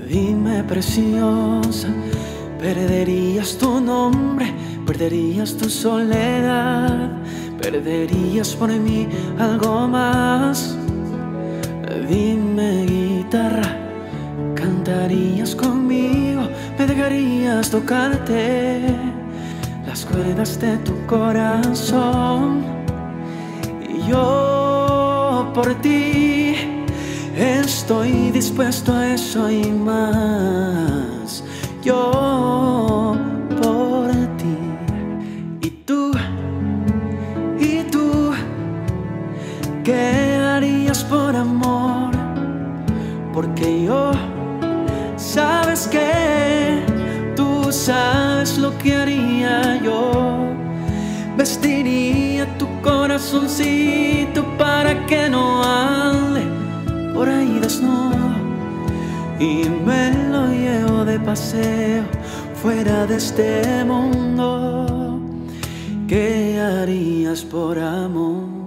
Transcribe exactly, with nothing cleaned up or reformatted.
Dime, preciosa, perderías tu nombre, perderías tu soledad, perderías por mí algo más. Dime, guitarra, cantarías conmigo, me dejarías tocarte las cuerdas de tu corazón. Y yo por ti estoy dispuesto a eso y más. Yo por ti. Y tú, y tú, ¿qué harías por amor? Porque yo, sabes que tú sabes lo que haría yo. Vestiría tu corazoncito para que no ande por ahí desnudo, y me lo llevo de paseo fuera de este mundo. ¿Qué harías por amor?